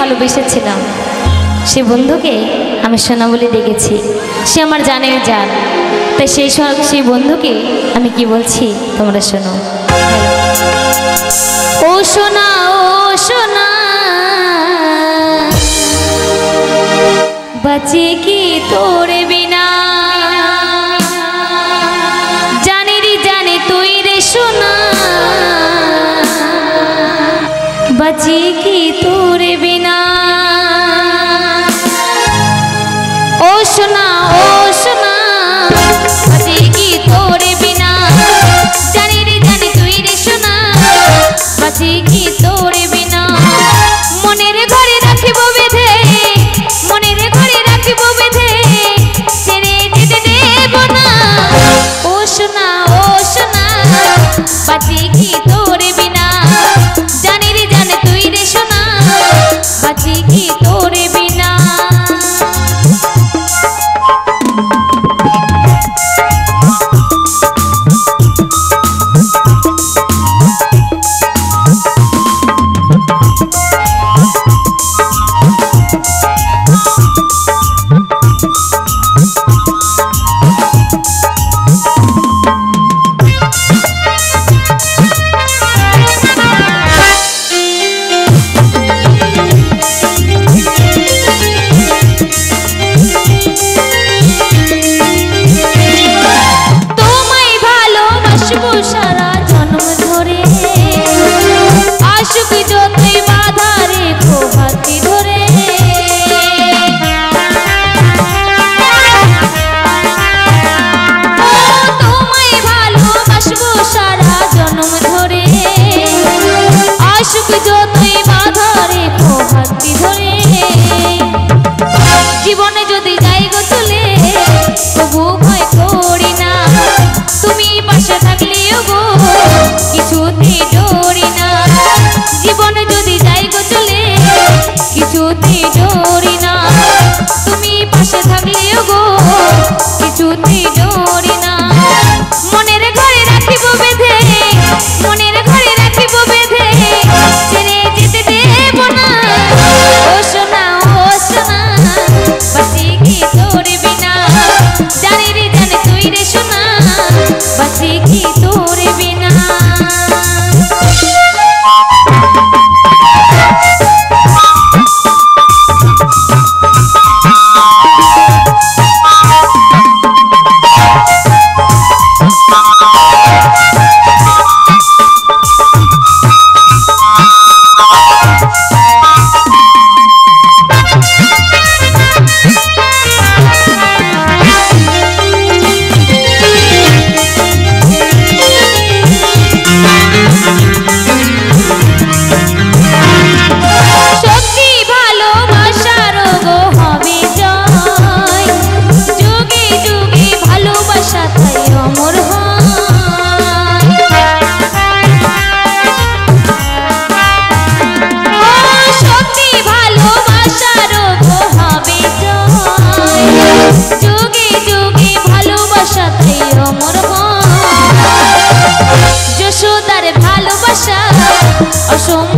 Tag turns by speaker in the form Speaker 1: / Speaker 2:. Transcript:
Speaker 1: ভালোবেসেছিলাম সে বন্ধুকে আমি সোনা বলে ডেকেছি। সে আমার জানের জান, তাই সেই বন্ধুকে আমি কি বলছি তোমরা শোনো। ও সোনা ও সোনা বাঁচি কি তোর বিনা, জানি রে জানি তুই রে সোনা বাঁচি কি তোর বিনা। ও সোনা বাঁচি কি তোর বিনা, জানি রে জানি তুই রে সোনা বাঁচি কি তোর বিনা। মনের ঘরে রাখিব বেঁধে, মনের ঘরে রাখিব বেঁধে, ছেড়ে যেতে দেব না। ও সোনা বাঁচি কি তোর বিনা, জানি রে জানি তুই রে সোনা বাঁচি কি তোর বিনা। জীবনে যদি যাই গো চলে তবু ভয় করি না, তুমি পাশে থাকলেও গো কিছুতেই ডরি না। জীবনে যদি যাই গো চলে কিছুতেই ডরি না, তুমি পাশে থাকলেও গো কিছুতেই ডরি না। মনের ঘরে রাখিব বেঁধে, মনের ঘরে রাখিব বেঁধে, ছেড়ে যেতে দেব না। ও সোনা বাঁচি কি তোর বিনা, জানি রে জানি তুই রে সোনা বাঁচি কি তোর বিনা। যশোদার ভালোবাসা অসম